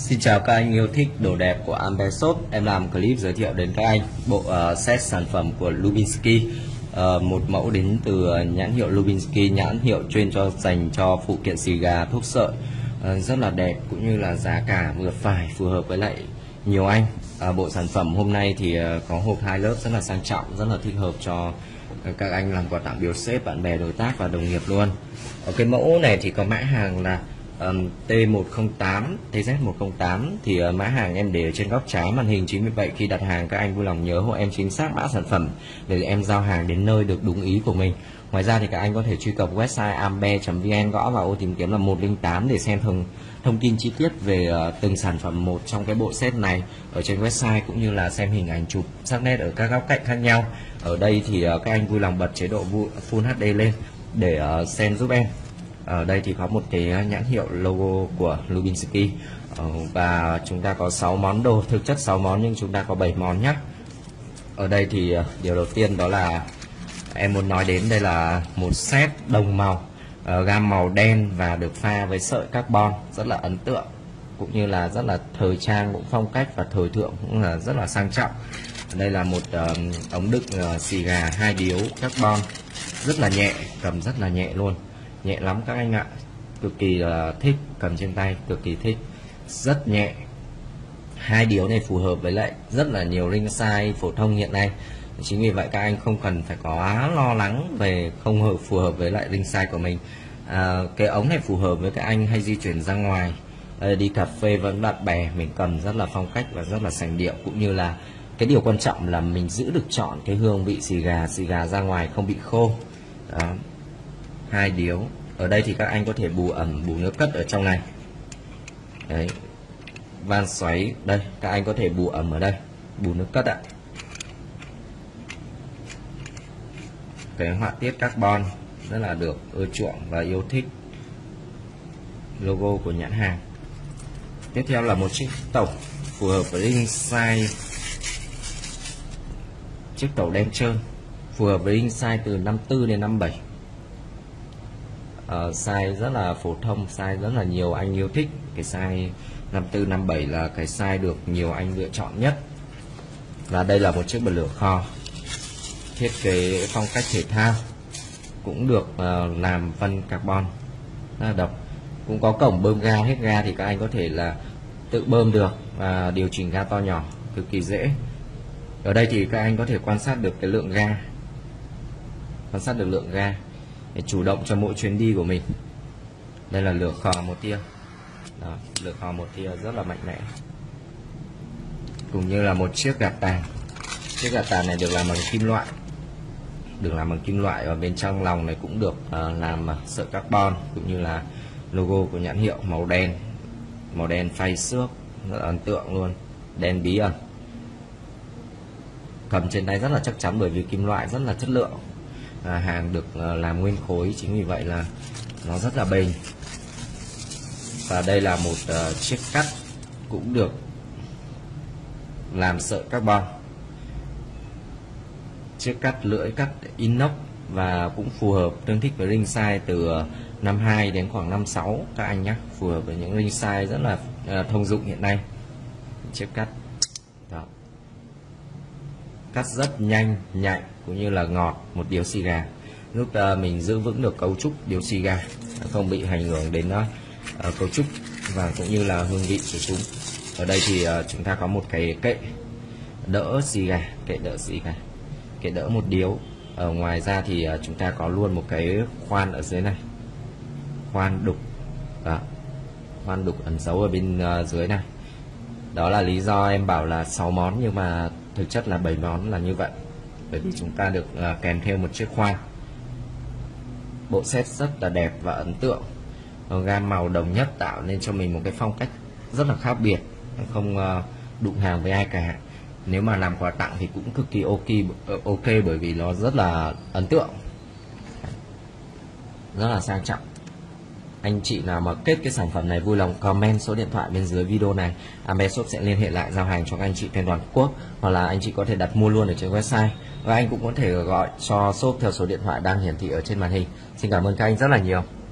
Xin chào các anh yêu thích đồ đẹp của Ambe Shop. Em làm clip giới thiệu đến các anh bộ set sản phẩm của Lubinsky, một mẫu đến từ nhãn hiệu Lubinsky, nhãn hiệu chuyên dành cho phụ kiện xì gà, thuốc sợi, rất là đẹp cũng như là giá cả vừa phải, phù hợp với lại nhiều anh. Bộ sản phẩm hôm nay thì có hộp 2 lớp rất là sang trọng, rất là thích hợp cho các anh làm quà tặng biếu sếp, bạn bè, đối tác và đồng nghiệp luôn. Ở cái mẫu này thì có mã hàng là T108, TZ108 thì mã hàng em để ở trên góc trái màn hình. Chính vì vậy khi đặt hàng các anh vui lòng nhớ hộ em chính xác mã sản phẩm để em giao hàng đến nơi được đúng ý của mình. Ngoài ra thì các anh có thể truy cập website ambe.vn, gõ vào ô tìm kiếm là 108 để xem thông tin chi tiết về từng sản phẩm một trong cái bộ set này ở trên website, cũng như là xem hình ảnh chụp sắc nét ở các góc cạnh khác nhau. Ở đây thì các anh vui lòng bật chế độ Full HD lên để xem giúp em. Ở đây thì có một cái nhãn hiệu logo của Lubinsky, và chúng ta có 6 món đồ, thực chất 6 món nhưng chúng ta có 7 món nhé. Ở đây thì điều đầu tiên đó là em muốn nói đến, đây là một set đồng màu, gam màu đen và được pha với sợi carbon, rất là ấn tượng cũng như là rất là thời trang, cũng phong cách và thời thượng, cũng là rất là sang trọng. Đây là một ống đựng xì gà 2 điếu carbon, rất là nhẹ, cầm rất là nhẹ luôn, nhẹ lắm các anh ạ, cực kỳ là thích, cầm trên tay cực kỳ thích, rất nhẹ. 2 điếu này phù hợp với lại rất là nhiều ring size phổ thông hiện nay. Chính vì vậy các anh không cần phải có lo lắng về không phù hợp với lại ring size của mình. Cái ống này phù hợp với các anh hay di chuyển ra ngoài, đi cà phê với bạn bè, mình cầm rất là phong cách và rất là sành điệu, cũng như là cái điều quan trọng là mình giữ được chọn cái hương vị xì gà ra ngoài không bị khô. Đó. 2 điếu. Ở đây thì các anh có thể bù ẩm, bù nước cất ở trong này. Đấy. Van xoáy đây, các anh có thể bù ẩm ở đây, bù nước cất ạ. Cái họa tiết carbon rất là được ưa chuộng và yêu thích, logo của nhãn hàng. Tiếp theo là một chiếc tẩu phù hợp với ring size, chiếc tẩu đen trơn phù hợp với ring size từ 54 đến 57. Size rất là phổ thông, size rất là nhiều anh yêu thích. Cái size 54, 57 là cái size được nhiều anh lựa chọn nhất. Và đây là một chiếc bật lửa kho, thiết kế phong cách thể thao, cũng được làm phân carbon, rất là độc. Cũng có cổng bơm ga, hết ga thì các anh có thể là tự bơm được và điều chỉnh ga to nhỏ cực kỳ dễ. Ở đây thì các anh có thể quan sát được cái lượng ga, quan sát được lượng ga để chủ động cho mỗi chuyến đi của mình. Đây là lửa khò một tia. Đó, lửa khò một tia rất là mạnh mẽ, cũng như là một chiếc gạt tàn. Chiếc gạt tàn này được làm bằng kim loại, và bên trong lòng này cũng được làm sợi carbon, cũng như là logo của nhãn hiệu màu đen phay xước, rất là ấn tượng luôn, đen bí ẩn. Cầm trên tay rất là chắc chắn bởi vì kim loại rất là chất lượng, hàng được làm nguyên khối, chính vì vậy là nó rất là bền. Và đây là một chiếc cắt cũng được làm sợi carbon, chiếc cắt lưỡi cắt inox và cũng phù hợp, tương thích với ring size từ 52 đến khoảng 56 các anh nhé, phù hợp với những ring size rất là thông dụng hiện nay. Chiếc cắt đó, cắt rất nhanh, nhạy cũng như là ngọt một điếu xì gà, giúp mình giữ vững được cấu trúc điếu xì gà, không bị ảnh hưởng đến cấu trúc và cũng như là hương vị của chúng. Ở đây thì chúng ta có một cái kệ đỡ xì gà, kệ đỡ một điếu. Ở ngoài ra thì chúng ta có luôn một cái khoan ở dưới này, khoan đục đó, khoan đục ẩn giấu ở bên dưới này. Đó là lý do em bảo là 6 món nhưng mà thực chất là 7 món là như vậy, bởi vì chúng ta được kèm theo một chiếc khoan. Bộ set rất là đẹp và ấn tượng, gam màu đồng nhất tạo nên cho mình một cái phong cách rất là khác biệt, không đụng hàng với ai cả. Nếu mà làm quà tặng thì cũng cực kỳ ok bởi vì nó rất là ấn tượng, rất là sang trọng. Anh chị nào mà kết cái sản phẩm này vui lòng comment số điện thoại bên dưới video này, Ambe Shop sẽ liên hệ lại giao hàng cho các anh chị trên toàn quốc, hoặc là anh chị có thể đặt mua luôn ở trên website, và anh cũng có thể gọi cho shop theo số điện thoại đang hiển thị ở trên màn hình. Xin cảm ơn các anh rất là nhiều.